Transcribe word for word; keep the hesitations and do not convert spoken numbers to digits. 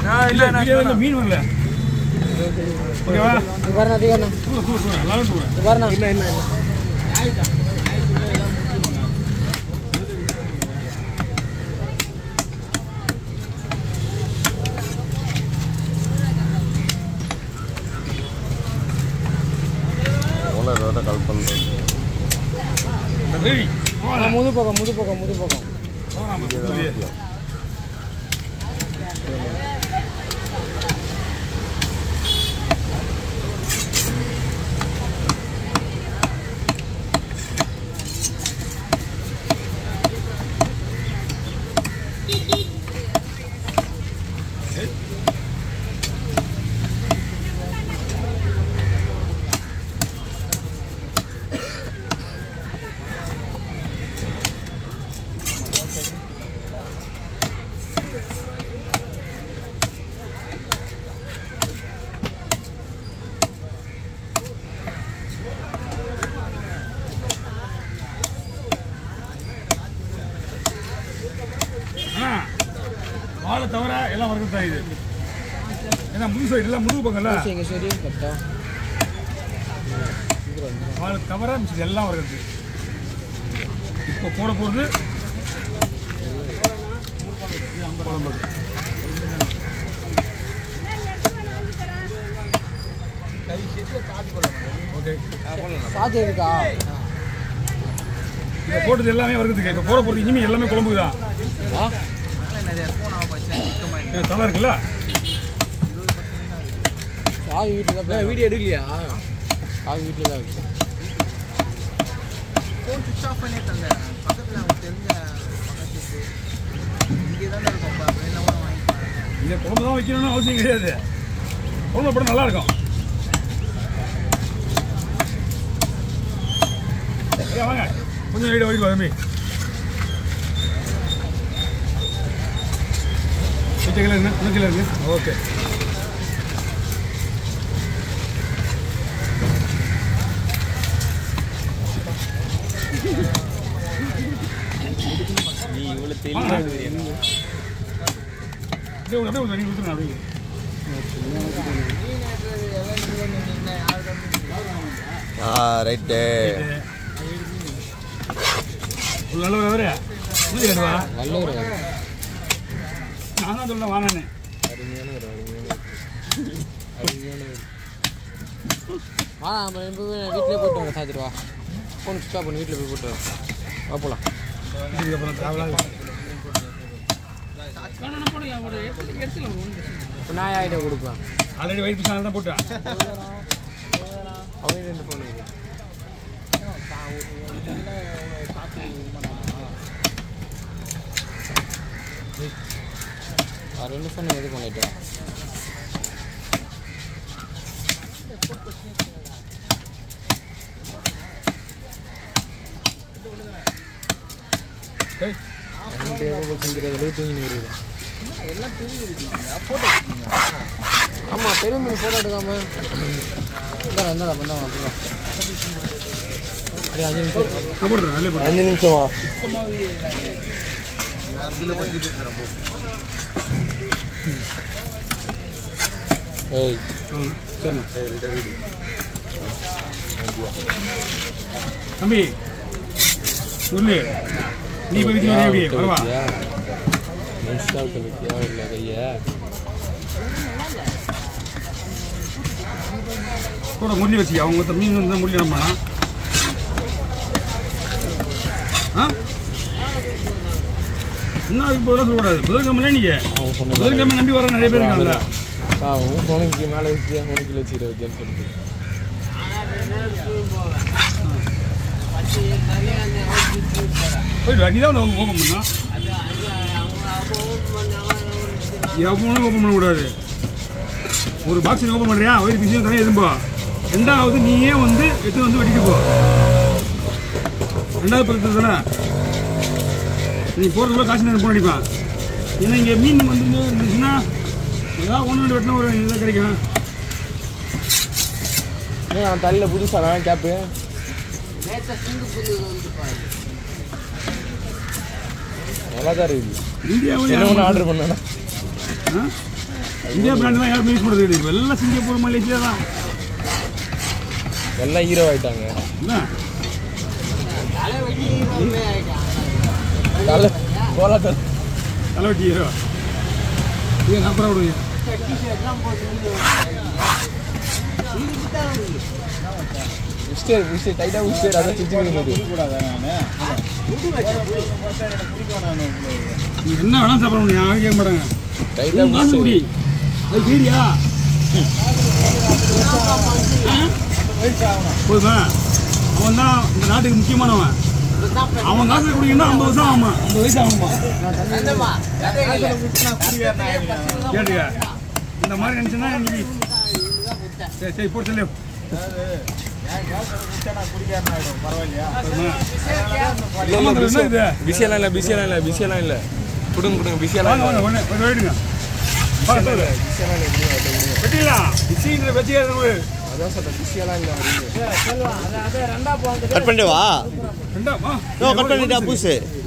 இல்ல மீன் வரல ஓகேவா வரணும் அதிகம் வரணும் சூப்பர் சூப்பர் சூப்பர் நல்லா சூப்பர் வரணும் இல்ல இல்ல ஓலரோட கால் பண்றேன் ரெடி முது பக்கம் முது பக்கம் முது பக்கம் வாழை தவிர எல்லாம் வர்றது தான் இது ஏன்னா முழு சைடு எல்லாம் முழு பக்கம்ல வாழை தவிர மிச்சம் எல்லாம் வர்றது இப்போ போட போகிறது ஓகே சாத்தி இருக்கா இப்போ போட்டது எல்லாமே வருதுக்கு இப்போ போட போகிறது இனிமேல் எல்லாமே குழம்புக்கு தான் தலை இருக்குல்ல சாவி வீட்டில் தான் வீடியோ எடுக்கலையா சாவி வீட்டில் தான் இருக்கு ஃபோன் சுவிட்ச் ஆஃப் பண்ணி தந்தேன் பக்கத்தில் அவங்க தெரிஞ்ச பக்கத்துக்கு இங்கே தான் இருக்கும் என்ன கூட வாங்கிக்கலாம் இதை குழம்பு தான் வைக்கணும்னு அவசியம் கிடையாது குழம்பு போட நல்லா இருக்கும் வாங்க கொஞ்சம் வீடியோ வரைக்கும் தம்பி கிலோ என்ன கிலோ இருக்கு ஓகே நீ இவ்வளோ தெளிவாக ஆ ரைட்டு நல்லவர் நல்லூர் நான் தான் சொல்ல வாங்கண்ணே வா நம்ம வீட்டிலே போயிட்டு வரோம் சாத்திட்டு வா ஃபோன் சுவிட்ச் ஆஃப் பண்ணி வீட்டில் போய் போட்டு வா போகலாம் இதுக்கப்புறம் ட்ராவலாக இப்போ நான் ஆகிட்ட கொடுப்பேன் ஆல்ரெடி வயிற்று பிசான தான் போட்டேன் அவங்க ரெண்டு ஃபோன் ரெண்டு ஃபோன் எது பண்ணிட்டு ஆமாம் பெரிய மீன் ஃபோட்டோ எடுக்காம இருந்தா பண்ண அஞ்சு நிமிஷம் அஞ்சு நிமிஷமா ஏய் தம்பி சொல்லு நீ போய் வீட்டு எப்படி வரவா இன்ஸ்டால் பண்ணிட்டியா இல்லை கையை கூட முள்ளி வச்சு அவங்க மீன் வந்து முள்ளி நம்ம ஆ என்ன இப்போ சொல்லக்கூடாது புதன்கிழமை நீங்கள் புதன்கிழமை நம்பி வர நிறைய பேர் இருக்காங்கல்ல ஆ உன் ஃபோனுக்கு மேலே வச்சு ஒரு கிலோ வச்சுக்கிற வைக்கன்னு சொல்லிட்டு போயிட்டு நீ தான் ஓப்பன் பண்ணா எவ்வளோ ஓப்பன் பண்ணக்கூடாது ஒரு பாக்ஸ் ஓப்பன் பண்ணுறியா வயிறு பிசியும் தனியாக எதும்போ ரெண்டாவது நீயே வந்து எடுத்து வந்து வெட்டிட்டு போ ரெண்டாவது பக்கத்தில் தானே நீ போகிறதுக்குள்ள காசு நேரம் போன் அடிப்பான் ஏன்னா இங்கே மீன் வந்து இருந்துச்சுன்னா ஏதாவது ஒன்று ரெண்டு வெட்டினா ஒரு இதாக கிடைக்கும் நான் தலையில் புதுசாக கேப்பு நல்லா தான் இருக்குது இந்தியாவில் என்ன ஒன்று ஆர்டர் பண்ணேன்னா இந்தியா பிராண்ட் தான் யாரும் யூஸ் பண்ணுறது கிடையாது. இப்போ எல்லாம் சிங்கப்பூர் மலேசியா தான் எல்லாம் ஹீரோ ஆயிட்டாங்க. என்ன தலை கோலா தலை தலைவட்டி ஹீரோ இது அப்புறம் விடுங்க. மிஸ்டர் மிஸ்டர் டைட்டாக மிஸ்டர் அதை சுற்றி வருது. நீ என்ன வேணாலும் சாப்பிட முடியும், யாரும் கேட்க மாட்டாங்க. டைட்டாக காசு குடி அது சரியா போதுமா? அவன் தான் இந்த நாட்டுக்கு முக்கியமானவன். அவன் காசு குடிக்கணும்னா ஐம்பது வருஷம் ஆகுமா, ஐம்பது வயசு ஆகுமா கேட்டுக்க. இந்த மாதிரி நினச்சுன்னா இன்னைக்கு சரி சரி போட்டு சொல்லு. பிஸியெல்லாம் இல்லை பிஸியெல்லாம் இல்லை பிஸியெல்லாம் இல்லை கொடுங்க கொடுங்க பிஸியெல்லாம் வெட்டிங்களா பிஸிங்கிற வச்சுக்காது. அதான் சார் பிஸியெல்லாம் இல்லை. கட் பண்ணிட்டு வா. ரெண்டா கட் பண்ணிட்டா பூசு.